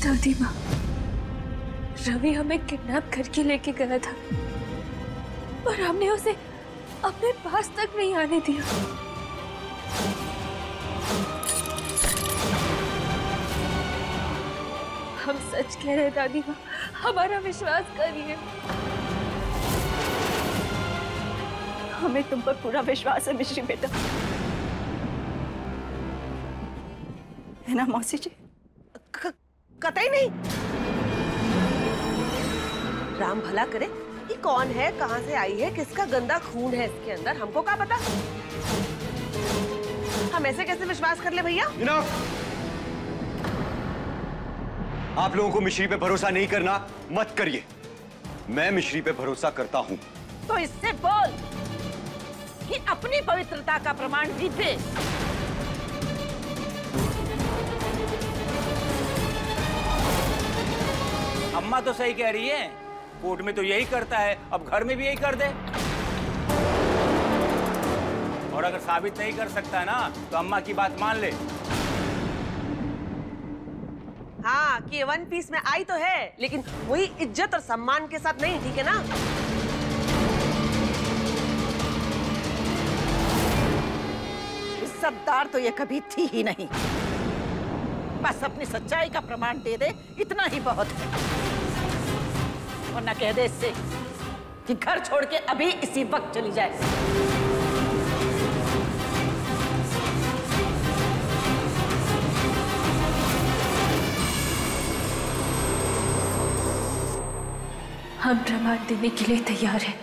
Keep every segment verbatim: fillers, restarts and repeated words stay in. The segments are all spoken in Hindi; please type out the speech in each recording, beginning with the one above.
दादी माँ, रवि हमें किडनैप करके लेके गया था और हमने उसे अपने पास तक नहीं आने दिया। हम सच कह रहे हैं दादी माँ, हमारा विश्वास करिए। हमें तुम पर पूरा विश्वास है मिश्री बेटा, है ना मौसी जी? कतई नहीं। राम भला करे, ये कौन है, कहां से आई है, किसका गंदा खून है इसके अंदर, हमको क्या पता। हम ऐसे कैसे विश्वास कर ले भैया? आप लोगों को मिश्री पे भरोसा नहीं करना मत करिए, मैं मिश्री पे भरोसा करता हूं। तो इससे बोल कि अपनी पवित्रता का प्रमाण भी दे। अम्मा तो सही कह रही है, कोर्ट में तो यही करता है, अब घर में भी यही कर दे। और अगर साबित नहीं कर सकता ना तो अम्मा की बात मान ले। हाँ कि वन पीस में आई तो है, लेकिन वही इज्जत और सम्मान के साथ नहीं, ठीक है ना? इज्जतदार तो ये कभी थी ही नहीं, बस अपनी सच्चाई का प्रमाण दे दे, इतना ही बहुत है। और ना कह दे इससे कि घर छोड़ के अभी इसी वक्त चली जाए। हम प्रमाण देने के लिए तैयार हैं।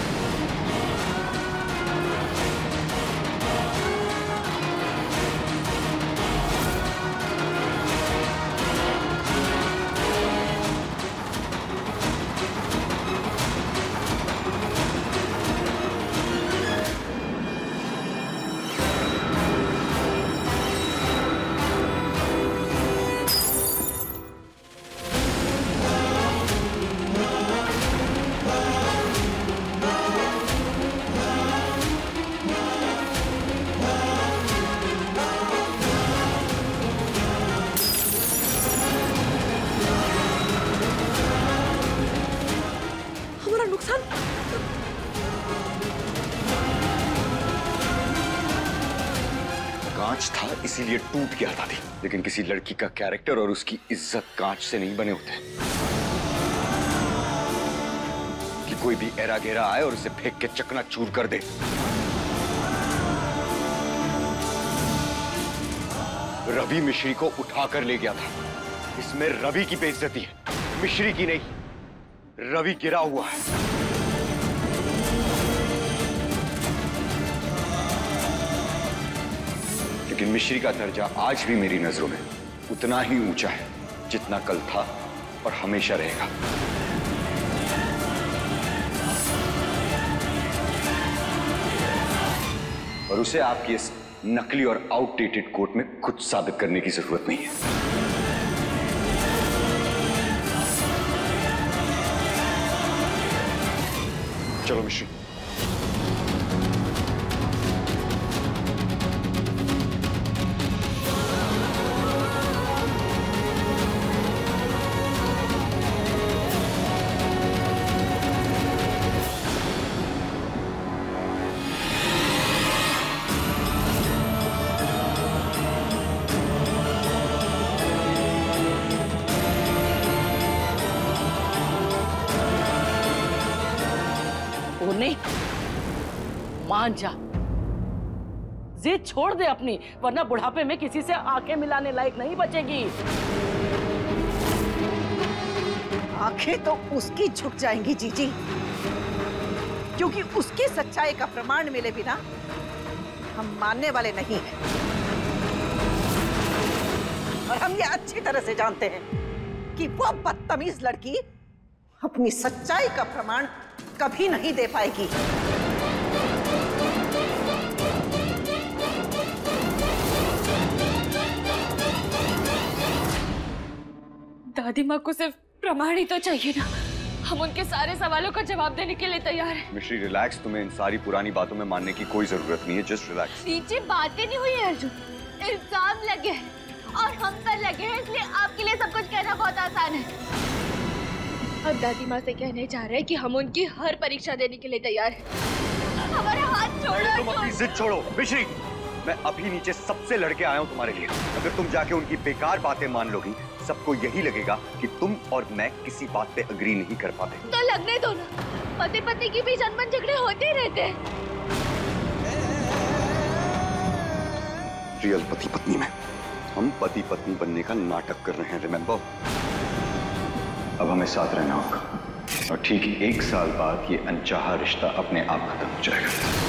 कांच था इसीलिए टूट गया दादी, लेकिन किसी लड़की का कैरेक्टर और उसकी इज्जत कांच से नहीं बने होते। कि कोई भी एरा गेरा आए और उसे फेंक के चकनाचूर कर दे। रवि मिश्री को उठाकर ले गया था, इसमें रवि की बेइज्जती है, मिश्री की नहीं। रवि गिरा हुआ है। लेकिन मिश्री का दर्जा आज भी मेरी नजरों में उतना ही ऊंचा है जितना कल था और हमेशा रहेगा। और उसे आपकी इस नकली और आउटडेटेड कोर्ट में खुद साबित करने की जरूरत नहीं है। चलो मिश्री। मान जा, जिद छोड़ दे अपनी, वरना बुढ़ापे में किसी से आंखें मिलाने लायक नहीं बचेगी। आंखें तो उसकी झुक जाएंगी जीजी, क्योंकि उसकी सच्चाई का प्रमाण मिले बिना हम मानने वाले नहीं हैं। और हम ये अच्छी तरह से जानते हैं कि वो बदतमीज लड़की अपनी सच्चाई का प्रमाण कभी नहीं दे पाएगी। दादी माँ को सिर्फ प्रमाण ही तो चाहिए ना, हम उनके सारे सवालों का जवाब देने के लिए तैयार हैं। मिश्री रिलैक्स, तुम्हें इन सारी पुरानी बातों में मानने की कोई जरूरत नहीं है, जस्ट रिलैक्स। नीचे बातें नहीं हुई है अर्जुन, इल्जाम लगे हैं और हम पर लगे हैं, इसलिए आपके लिए सब कुछ कहना बहुत इंसान है। अब दादी माँ से कहने जा रहे हैं कि हम उनकी हर परीक्षा देने के लिए तैयार हैं। हमारा हाथ छोड़ो। तुम अपनी जिद छोड़ो मिश्री, मैं अभी नीचे सबसे लड़के आया हूँ तुम्हारे लिए। अगर तुम जाके उनकी बेकार बातें मान लोगी, सबको यही लगेगा कि तुम और मैं किसी बात पे अग्री नहीं कर पाते। तो लगने दो ना, पति पत्नी की बीच अनबन झगड़े होते ही रहते हैं। रियल पति पत्नी में हम पति पत्नी बनने का नाटक कर रहे हैं, रिमेंबर? अब हमें साथ रहना होगा और ठीक एक साल बाद ये अनचाहा रिश्ता अपने आप खत्म हो जाएगा।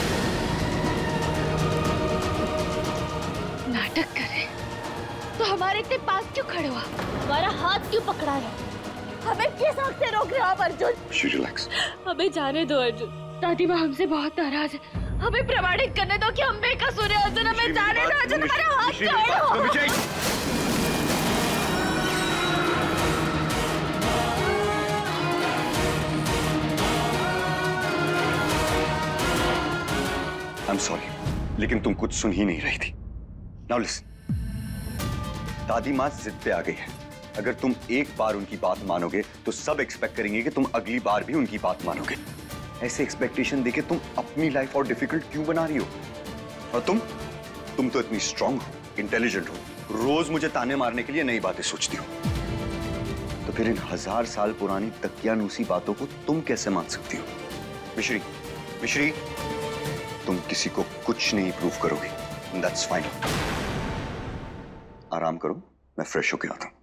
नाटक करे तो हमारे इतने पास क्यों खड़े हुआ? हमारा हाथ क्यों पकड़ा है? हमें किस हक से रोक रहे हो आप अर्जुन? रिलैक्स। हमें जाने दो अर्जुन। दादी माँ हमसे बहुत नाराज है। हमें प्रमाणित करने दो कि हम बेकसूर हैं अर्जुन। हमें जाने दो अर्जुन, हमारा हाथ छोड़ो। I'm sorry, लेकिन तुम कुछ सुन ही नहीं रही थी। Now listen, दादी माँ जिद पे आ गई है। अगर तुम एक बार उनकी बात मानोगे तो सब एक्सपेक्ट करेंगे कि तुम अगली बार भी उनकी बात मानोगे। ऐसे एक्सपेक्टेशन देके तुम अपनी लाइफ और डिफिकल्ट क्यों बना रही हो? और तुम तुम तो इतनी स्ट्रांग हो, इंटेलिजेंट हो, रोज मुझे ताने मारने के लिए नई बातें सोचती हो। तो फिर इन हजार साल पुरानी तकियानूसी बातों को तुम कैसे मान सकती हो? मिश्री, मिश्री, तुम किसी को कुछ नहीं प्रूव करोगी। That's fine. आराम करो, मैं फ्रेश होके आता हूँ।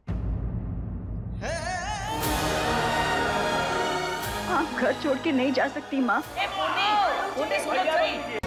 आप घर छोड़ के नहीं जा सकती माँ।